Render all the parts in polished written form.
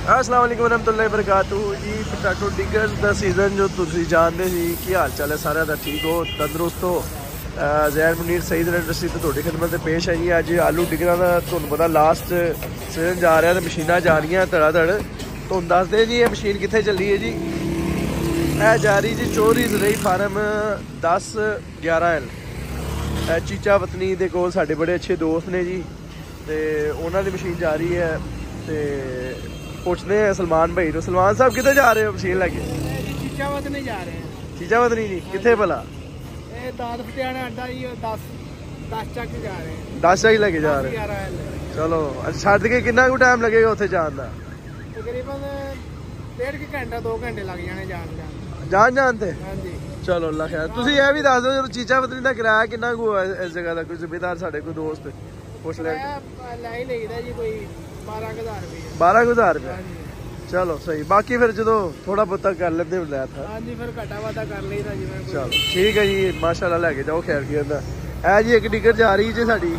अस्सलाम वालेकुम रहमतुल्लाहि व बरकातुहू जी। पोटैटो डिगर्स का सीजन जो तुम जानते जी की हाल चाल है सारे का, ठीक हो, तंदुरुस्त हो। ज़ैन मुनीर सईद इंडस्ट्री तो थोड़ी खिदमत पेश है जी। अज आलू डिगर का तुहानू पता लास्ट सीजन जा रहा तो मशीनां जा रही धड़ाधड़। तुहानू दस दें जी ये मशीन कितने चली है जी। यह जा रही जी चौधरी ज़रई फार्म 10-11L चीचा वतनी के कोल साडे बड़े अच्छे दोस्त ने जी, तो उन्होंने मशीन जा रही है। तो पूछते हैं सलमान भाई तो, सलमान साहब कितने जा रहे हो मशीन लगे? चीचा वतनी जा रहे हैं। चीचा वतनी जी कितने भला? दाद पटियाला अड्डा जी 10 चक जा रहे हैं। 10 चक लेके जा रहे हैं। चलो छड़ के कितना को टाइम लगेगा उत्थे जान का? तकरीबन 1.5 घंटा 2 घंटे लग जाने जान थे। चलो अल्लाह खैर। तुम यह भी दस दो चीचा वतनी का किराया कितना को है इस जगह का? कोई जिम्मेदार साढ़े कोई दोस्त पूछ ले जी कोई 12,000 रुपये। 12,000 रुपये। चलो सही, बाकी फिर जो थोड़ा बहुत कर लेते था। हाँ जी फिर घटा वादा कर ली था जी। चलो ठीक है जी, माशाल्लाह लेके जाओ। खैर की है जी। एक डिगर जा रही जी साड़ी,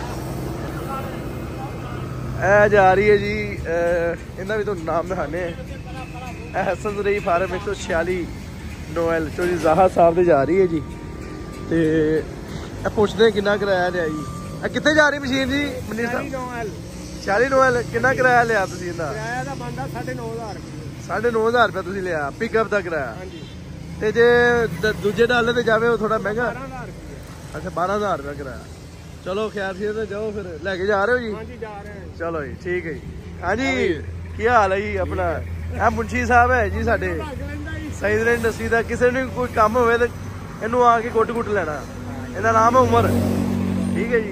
जा रही है जी। इन्हों भी तो नाम दिखाने हसन ज़रई फार्म 146 नोएल चौधरी ज़ाहा साहब से जा रही है जी। तो पुछते हैं कितना किराया लिया जी। कितने जा रही मशीन जी मनीर साहब? 46 नोएल। कितना किराया लिया तुसीं इहदा? किराया दा बनदा 9,500 रुपये। 9,500 रुपये तुसीं लिया पिकअप का किराया। तो जे दूजे डाले तो जावे वो थोड़ा महंगा। 12,000 रुपये। अच्छा 12,000 रुपये किराया। चलो खैर से तो जाओ फिर लेके जा रहे हो जी? हाँ जी जा रहे हैं। चलो जी ठीक है जी। हाँ जी क्या हाल है जी अपना? मुंशी साहब है जी साडे सईद इंडस्ट्री का। किसी ने कोई काम हो इनू आके कुट कुट लेना। इहदा नाम है उमर, ठीक है जी।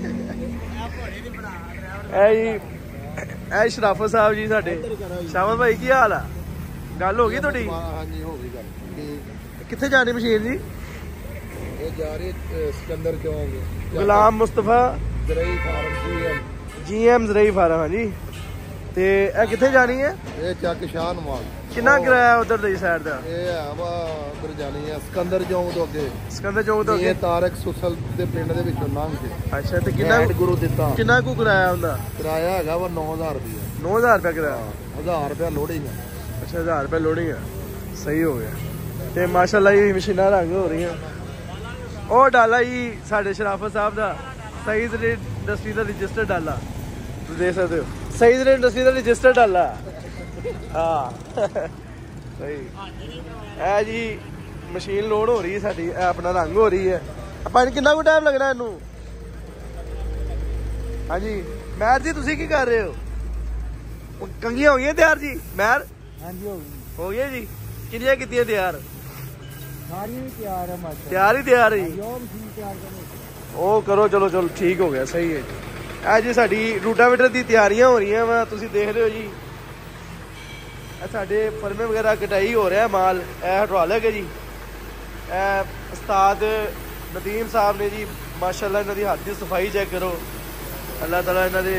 जी शराफत साहब जी साडे। शामत भाई की हाल है? गल हो गई थोड़ी? हाँ जी हो गई गल। कितने जानी मशीन जी? ये जा रही सिकंदर क्यों होंगे गुलाम मुस्तफा ज़रई फार्म GM ज़रई फार्म। हाँ जी। ते कितने जानी है? ये चक शाह नवाज। कितना किराया उधर दी साइड का? ये है वा उधर जानी है सिकंदर चौक तो अगे। सिकंदर चौक तो ये तारक सुसल दे पिंड दे विचों लंघ के। अच्छा ते कितना गुरु दिता? कितना को किराया हुंदा? किराया हैगा वा 9,000 रुपये। 9,000 रुपये किराया? 1,000 रुपया लोडिंग है। अच्छा 1,000 रुपये लोडिंग है। सही हो गया। ते माशाल्लाह ये मशीनां रंग हो रही हैं। ओ डाला जी साडे शराफत साहब दा सईद इंडस्ट्री का रजिस्टर डाला, तुम देख सकते हो। सईद इंडस्ट्री का रजिस्टर डाला। हाँ सही है जी। मशीन लोड हो रही है साडी, अपना रंग हो रही है। अपन कितना को टाइम लगना इनू? हाँ जी महर जी तुसी की कर रहे हो? कंघियां हो गई तैयार जी? महर हाँ जी हो गई जी। किनिया कीतियां तैयार? सारियां भी तैयार है माशाल्लाह। तैयार ही तैयार है जी। तैयार ओ करो चलो चलो ठीक हो गया, सही है जी। जी साडी रूटावेटर की तैयारियां हो रही हैं। तुसी देख रहे हो जी साडे फरमे वगैरह कटाई हो रहा है माल। हाइड्रोलिक है जी। उस्ताद नदीम साहब ने जी माशाल्लाह इन्हों की हाथ की सफाई चेक करो। अल्लाह ताला इन्हों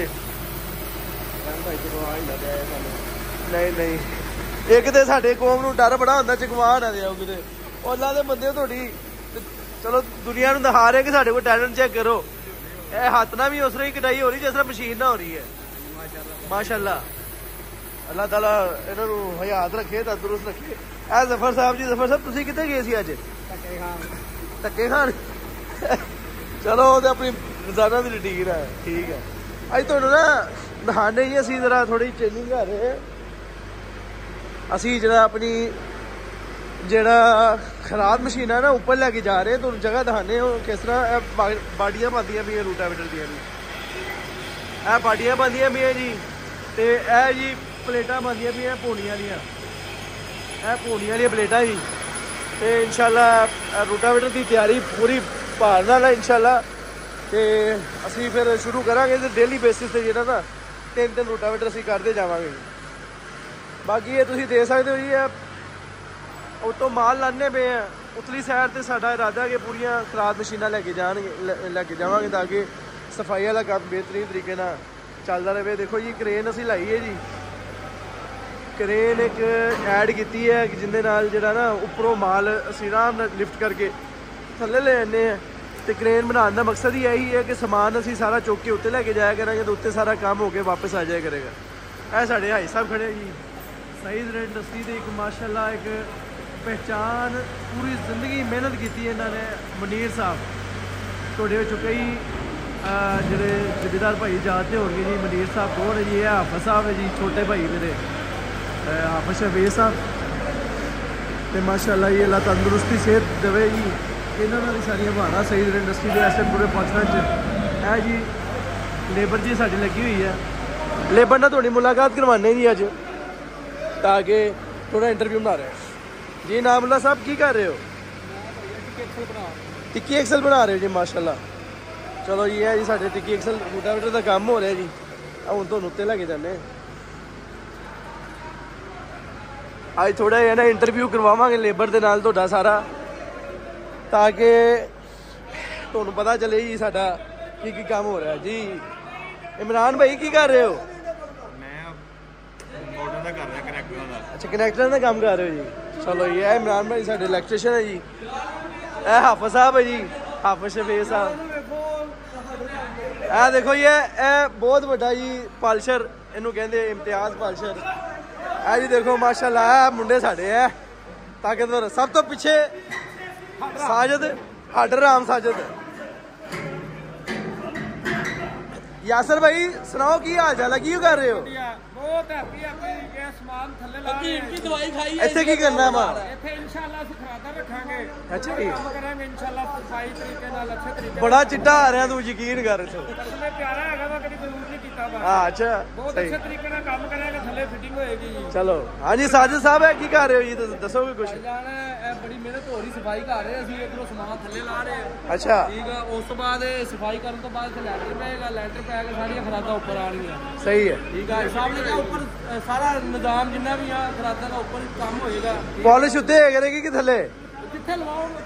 नहीं नहीं एक तो साडे कौम नूं डर बड़ा होंदा चकवा ना दिओ किते। अल्लाह दे बंदे थोड़ी चलो दुनिया नूं दिखा रहे कि साडे कोल टैलेंट चेक करो। ये हाथ ना भी उस तरह ही कटाई हो रही जिस तरह मशीन ना हो रही है। माशाल्लाह अल्लाह ताला इन्हों हयात रखे, तंदुरुस्त रखे। जफर साहब जी, जफर साहब तुसीं कित्थे गए सी अज? धक्के खान। चलो वो तो अपनी रोजाना की रूटीन है, ठीक है। अज तुहानू ना दिखाने ही असीं जरा थोड़ी ट्रेनिंग कर रहे हैं। असीं जरा अपनी जेड़ा खराब मशीन है ना ऊपर लैके जा रहे हैं। तुहानू जगह दिखाने किस तरह बाडियां बनदियां भी रूटावेटर दियां भी। बाडियां बनदियां भी जी। तो यह जी प्लेटां बनदियां भी पौनियां दियां। पौनियां दियां प्लेटां जी। तो इंशाल्लाह रूटावेटर की तैयारी पूरी भार नाल है इंशाल्लाह। तो असीं फिर शुरू करांगे डेली बेसिस से जेड़ा ना 3 रूटावेटर असीं करते जावांगे। बाकी ये तुसीं देख सकते हो जी उतो माल लाने पे हैं। उतली साइड से साडा इरादा है कि पूरियां खराब मशीनां लैके जावांगे ताकि सफाई वाला काम बेहतरीन तरीके नाल चलता रहे। देखो जी क्रेन असीं लाई है जी। क्रेन एक ऐड की है जिंदे नाल जेड़ा ना उपरों माल असीं आराम नाल लिफ्ट करके थल्ले ले आने हैं। तो क्रेन बनाने का मकसद ही यही है कि समान असीं सारा चुक के उत्ते लैके जाया करांगे तो उत्ते सारा काम होके वापस आ जाया करेगा। ਇਹ ਸਾਡੇ ਭਾਈ ਸਾਹਿਬ ਖੜੇ ਜੀ ਸਈਦ ਰੇਟ ਇੰਡਸਟਰੀ ਦੇ ਇੱਕ ਮਾਸ਼ਾਅੱਲਾ ਇੱਕ ਪਹਿਚਾਨ ਪੂਰੀ ਜ਼ਿੰਦਗੀ ਮਿਹਨਤ ਕੀਤੀ ਇਹਨਾਂ ਨੇ ਮਨੀਰ ਸਾਹਿਬ ਤੁਹਾਡੇ ਵਿੱਚੋਂ ਕਈ ਜਿਹੜੇ ਜਥੇਦਾਰ ਭਾਈ ਜਾਣਦੇ ਹੋਣਗੇ ਜੀ ਮਨੀਰ ਸਾਹਿਬ ਕੌਣ ਹੈ ਜੀ ਇਹ ਹਾਫਿਜ਼ ਸਾਹਿਬ ਹੈ ਜੀ ਛੋਟੇ ਭਾਈ ਮੇਰੇ ਹਾਫਿਜ਼ ਸ਼ਬੀਰ ਸਾਹਿਬ ਤੇ ਮਾਸ਼ਾਅੱਲਾ ਇਹ ਅੱਲਾ ਤੰਦਰੁਸਤੀ ਸਿਹਤ ਦੇਵੇ ਜੀ ਇਹਨਾਂ ਨਾਲ ਸਾਰੀਆਂ ਬਹਾਨਾ ਸਈਦ ਰੇਟ ਇੰਡਸਟਰੀ ਦੇ ਐਸਟਨਪੁਰੇ ਪਹੁੰਚਣਾ ਚ ਇਹ ਜੀ ਲੇਬਰ ਜੀ ਸਾਡੀ ਲੱਗੀ ਹੋਈ ਹੈ ਲੇਬਰ ਨਾਲ ਤੁਹਾਡੀ ਮੁਲਾਕਾਤ ਕਰਵਾਉਂਦੇ ਜੀ ਅੱਜ ਤਾਂ ਕਿ ਥੋੜਾ ਇੰਟਰਵਿਊ ਬਣਾ ਰਹੇ ਜੀ ਨਾਮੁੱਲਾ ਸਾਹਿਬ ਕੀ ਕਰ ਰਹੇ ਹੋ ਟਿੱਕੀ ਐਕਸਲ ਬਣਾ ਰਹੇ ਹੋ ਜੀ ਮਾਸ਼ਾਅੱਲਾ ਚਲੋ ਜੀ ਇਹ ਜੀ ਸਾਡੇ ਟਿੱਕੀ ਐਕਸਲ ਰੂਟਾਵੇਟਰ ਦਾ ਕੰਮ ਹੋ ਰਿਹਾ ਜੀ ਹੁਣ ਤੁਹਾਨੂੰ ਉੱਤੇ ਲੈ ਕੇ ਜਾਂਦੇ ਅੱਜ ਥੋੜਾ ਜਿਹਾ ਨਾ ਇੰਟਰਵਿਊ ਕਰਵਾਵਾਂਗੇ ਲੇਬਰ ਦੇ ਨਾਲ ਤੁਹਾਡਾ ਸਾਰਾ ਤਾਂ ਕਿ ਤੁਹਾਨੂੰ ਪਤਾ ਚੱਲੇ ਜੀ ਸਾਡਾ ਕੀ ਕੰਮ ਹੋ ਰਿਹਾ ਜੀ ਇਮਰਾਨ ਭਾਈ ਕੀ ਕਰ ਰਹੇ ਹੋ ਮੋਟਰ ਦਾ ਕਰ ਰਿਹਾ ਕਨੈਕਟਰਾਂ ਦਾ ਅੱਛਾ ਕਨੈਕਟਰਾਂ ਦਾ ਕੰਮ ਕਰ ਰਹੇ ਹੋ ਜੀ ਚਲੋ ਜੀ ਇਹ ਇਮਰਾਨ ਭਾਈ ਸਾਡੇ ਇਲੈਕਟ੍ਰੀਸ਼ੀਅਨ ਹੈ ਜੀ ਇਹ ਹਾਫਿਜ਼ ਸਾਹਿਬ ਹੈ ਜੀ ਹਾਫਿਜ਼ ਸ਼ਬੀਰ ਸਾਹਿਬ ਇਹ ਦੇਖੋ ਜੀ ਇਹ ਬਹੁਤ ਵੱਡਾ ਜੀ ਪਾਲਸ਼ਰ ਇਹਨੂੰ ਕਹਿੰਦੇ ਇਮਤਿਆਜ਼ ਪਾਲਸ਼ਰ ਇਹ ਜੀ ਦੇਖੋ ਮਾਸ਼ਾਅੱਲਾ ਇਹ ਮੁੰਡੇ ਸਾਡੇ ਹੈ ਤਾਕਤਵਰ ਸਭ ਤੋਂ ਪਿੱਛੇ ਸਾਜਦ ਹੱਡ ਰਾਮ ਸਾਜਦ यासर भाई सुनाओ की हाल चाल है की कर रहे हो बहुत हैप्पी ये समान थल्ले ला रहे हैं दवाई खाई है ਇੱਥੇ ਕੀ ਕਰਨਾ ਹੈ ਮਾਂ ਇੱਥੇ ਇਨਸ਼ਾਅੱਲਾ ਅਸੀਂ ਖਰਾਦਾ ਰੱਖਾਂਗੇ ਅੱਛਾ ਜੀ ਕੰਮ ਕਰਾਂਗੇ ਇਨਸ਼ਾਅੱਲਾ ਸਫਾਈ ਤਰੀਕੇ ਨਾਲ ਅੱਛੇ ਤਰੀਕੇ ਬੜਾ ਚਿੱਟਾ ਆ ਰਿਹਾ ਤੂੰ ਯਕੀਨ ਕਰ ਇੱਥੋਂ ਥੱਲੇ ਪਿਆਰਾ ਹੈਗਾ ਵਾ ਕਦੀ ਜ਼ਰੂਰ ਨਹੀਂ ਕੀਤਾ ਵਾ ਹਾਂ ਅੱਛਾ ਬਹੁਤ ਅੱਛੇ ਤਰੀਕੇ ਨਾਲ ਕੰਮ ਕਰਾਂਗੇ ਥੱਲੇ ਫਿਟਿੰਗ ਹੋਏਗੀ ਜੀ ਚਲੋ ਹਾਂਜੀ ਸਾਜਦ ਸਾਹਿਬ ਹੈ ਕੀ ਕਰ ਰਹੇ ਹੋ ਜੀ ਤੁਸੀਂ ਦੱਸੋਗੇ ਕੁਝ ਜਾਨ ਇਹ ਬੜੀ ਮਿਹਨਤ ਹੋ ਰਹੀ ਸਫਾਈ ਕਰ ਰਹੇ ਅਸੀਂ ਇਧਰੋਂ ਸਮਾਨ ਥੱਲੇ ਲਾ ਰਹੇ ਹਾਂ ਅੱਛਾ ਠੀਕ ਆ ਉਸ ਤੋਂ ਬਾਅਦ ਸਫਾਈ ਕਰਨ ਤੋਂ ਬਾਅਦ ਲੈਂਟਰ ਪਏਗਾ ਲੈਂਟਰ ਪੈ ਕੇ ਸਾਰੀਆਂ ਖਰਾਦਾਂ ਉੱਪਰ ਆਣਗੀਆਂ ਸਹੀ ਹੈ ਠੀਕ ਆ ਸਾਹਮਣੇ ਦਾ ਉੱਪਰ ਸਾਰਾ ਨਿਜ਼ਾਮ ਜਿੰਨਾ ਵੀ ਆ ਖਰਾਦਾਂ ਦਾ ਉੱਪਰ ਕੰਮ ਹੋਏਗਾ ਪਾਲਿਸ਼ ਉੱਤੇ ਕਰੇਗੀ ਕਿ ਥੱਲੇ ਕਿੱਥੇ ਲਵਾਓਗੇ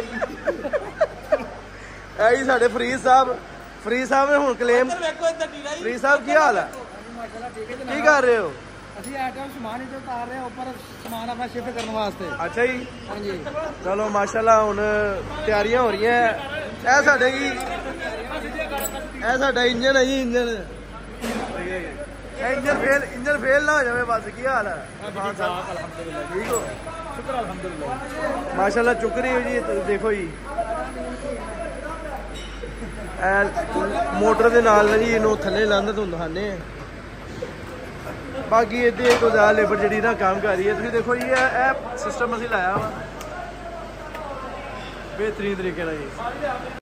ਇਹ ਜੀ ਸਾਡੇ ਫਰੀਦ ਸਾਹਿਬ ਨੇ ਹੁਣ ਕਲੇਮ ਵੇਖੋ ਇੱਧਰ ਢੀਲਾ ਹੀ ਫਰੀਦ ਸਾਹਿਬ ਕੀ ਹਾਲ ਹੈ ਮਾਸ਼ਾਅੱਲਾ ਠੀਕ ਹੈ ਕੀ ਕਰ ਰਹੇ ਹੋ ਅਸੀਂ ਆ ਟਾਈਮ ਸਮਾਨ ਇੱਧਰ ਉਤਾਰ ਰਹੇ ਹਾਂ ਉੱਪਰ ਸਮਾਨ ਆਪਣਾ ਸ਼ਿਫਟ ਕਰਨ ਵਾਸਤੇ ਅੱਛਾ ਜੀ ਹਾਂਜੀ ਚਲੋ ਮਾਸ਼ਾਅੱਲਾ ਹੁਣ ਤਿਆਰੀਆਂ ਹੋ ਰਹੀਆਂ ਇਹ ਸਾਡੇ ਕੀ ਇਹ ਸਾਡਾ ਇੰਜਨ ਹੈ ਜੀ ਇੰਜਨ ਇੰਜਨ ਫੇਲ ਨਾ ਹੋ ਜਾਵੇ ਬਸ ਕੀ ਹਾਲ ਹੈ ਅਲਹਮਦੁਲਿਲਾ ਠੀਕ ਹੋ ਸ਼ੁਕਰ ਅਲਹਮਦੁਲਿਲਾ ਮਾਸ਼ਾਅੱਲਾ ਚੁੱਕ ਰਹੀ ਹੋ ਜੀ ਦੇਖੋ ਜੀ ਮੋਟਰ ਦੇ ਨਾਲ ਨਾ ਜੀ ਇਹਨੂੰ ਥੱਲੇ ਲਾਂਦਾ ਤੁਹਾਨੂੰ ਦਿਖਾਉਂਦੇ ਆ ਬਾਕੀ ਇਹਦੇ ਤੋਂ ਜ਼ਿਆਦਾ ਲੇਬਰ ਜਿਹੜੀ ਨਾ ਕੰਮ ਕਰ ਰਹੀ ਹੈ ਤੁਸੀਂ ਦੇਖੋ ਜੀ ਇਹ ਸਿਸਟਮ ਅਸੀਂ ਲਾਇਆ ਵਾ ਬਿਹਤਰੀਨ ਤਰੀਕੇ ਨਾਲ ਜੀ